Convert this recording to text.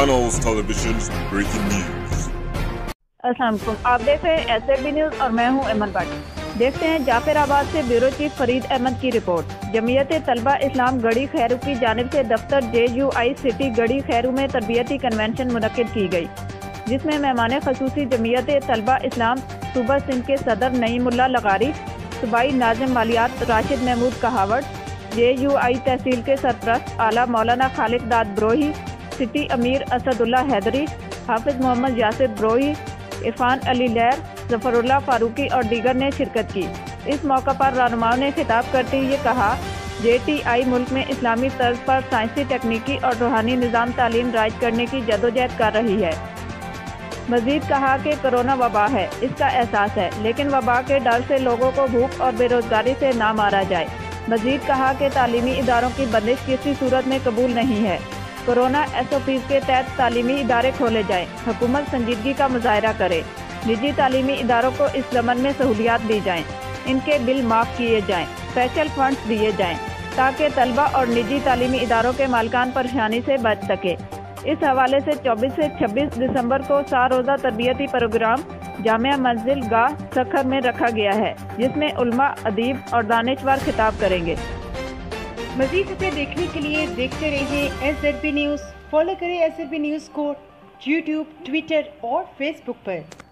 Channels Television's breaking news. अस्सलाम वालेकुम, आप देख रहे हैं SZB न्यूज़ और मैं हूं अमन भट्ट। देखते हैं जाफराबाद से ब्यूरो चीफ फरीद अहमद की रिपोर्ट। जमीयत तलबा इस्लाम गढ़ी खैरू की जानिब से दफ्तर JUI सिटी गढ़ी खैरू में तरबियती कन्वेंशन मुनक्किद की गई, जिसमें मेहमान खसूसी जमीयत तलबा इस्लाम सूबा सिंध के सदर नईमुल्लाह लघारी, सूबाई नाज़िम मालियात राशिद महमूद कहावट, JUI तहसील के सरपरस्त आला मौलाना खालिद दाद ब्रोही, सिटी अमीर असदुल्ला हैदरी, हाफिज मोहम्मद यासिर ब्रोही, इरफान अली लहर, जफरुल्लाह फारूकी और दीगर ने शिरकत की। इस मौका पर रहनुमाओं ने खिताब करते हुए कहा, JTI मुल्क में इस्लामी तर्ज पर साइंसी, तकनीकी और रूहानी निज़ाम तालीम राइज करने की जदोजहद कर रही है। मजीद कहा कि कोरोना वबा है, इसका एहसास है, लेकिन वबा के डर से लोगों को भूख और बेरोजगारी से ना मारा जाए। मजीद कहा कि तालीमी इदारों की बंदिश किसी सूरत में कबूल नहीं है। कोरोना SOPs के तहत तालीमी इदारे खोले जाएं, हुकूमत संजीदगी का मुजाहरा करे, निजी तालीमी इदारों को इस ज़मन में सहूलियात दी जाएं, इनके बिल माफ़ किए जाएं, स्पेशल फंड्स दिए जाएं, ताकि तलबा और निजी तालीमी इदारों के मालकान परेशानी से बच सके। इस हवाले से 24 से 26 दिसंबर को 4 रोज़ा तरबियती प्रोग्राम जामिया मंजिल गाह सखर में रखा गया है, जिसमें उलमा, अदीब और दानिशवर खिताब करेंगे। मज़ीद खबरें देखने के लिए देखते रहिए SZB न्यूज़। फॉलो करें SZB न्यूज़ को YouTube, Twitter और Facebook पर।